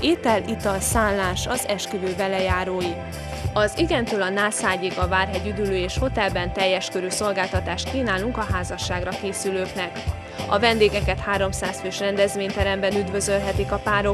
étel, ital, szállás az esküvő velejárói. Az igentől a Nászhágyig a Várhegy Üdülő és Hotelben teljes körű szolgáltatást kínálunk a házasságra készülőknek. A vendégeket 300 fős rendezvényteremben üdvözölhetik a párok.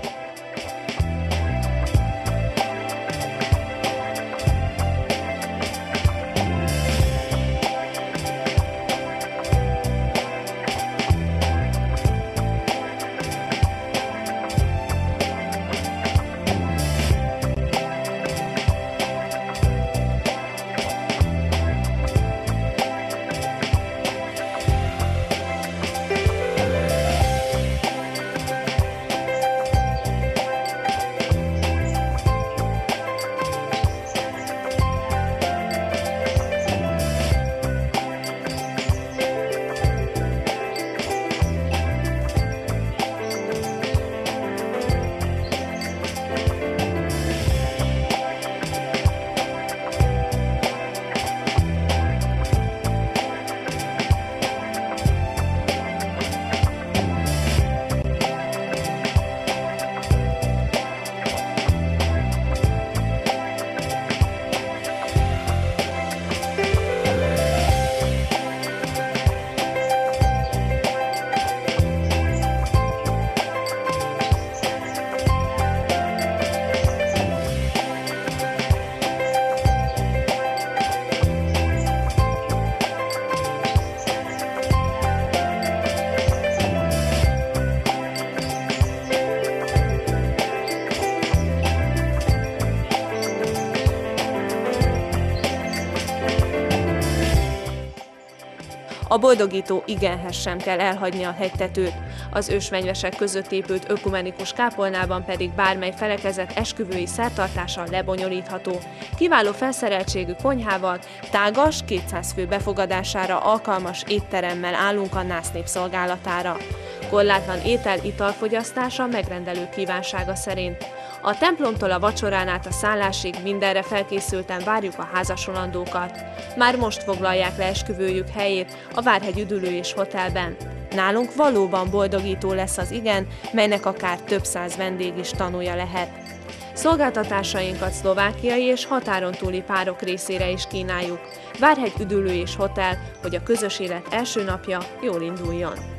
A boldogító igenhez sem kell elhagyni a hegytetőt. Az ősvenyvesek között épült ökumenikus kápolnában pedig bármely felekezet esküvői szertartása lebonyolítható. Kiváló felszereltségű konyhával, tágas, 200 fő befogadására alkalmas étteremmel állunk a Nász népszolgálatára. Korlátlan étel-italfogyasztása megrendelő kívánsága szerint. A templomtól a vacsorán át a szállásig mindenre felkészülten várjuk a házasolandókat. Már most foglalják le esküvőjük helyét a Várhegy Üdülő és Hotelben. Nálunk valóban boldogító lesz az igen, melynek akár több száz vendég is tanúja lehet. Szolgáltatásainkat szlovákiai és határon túli párok részére is kínáljuk. Várhegy Üdülő és Hotel, hogy a közös élet első napja jól induljon.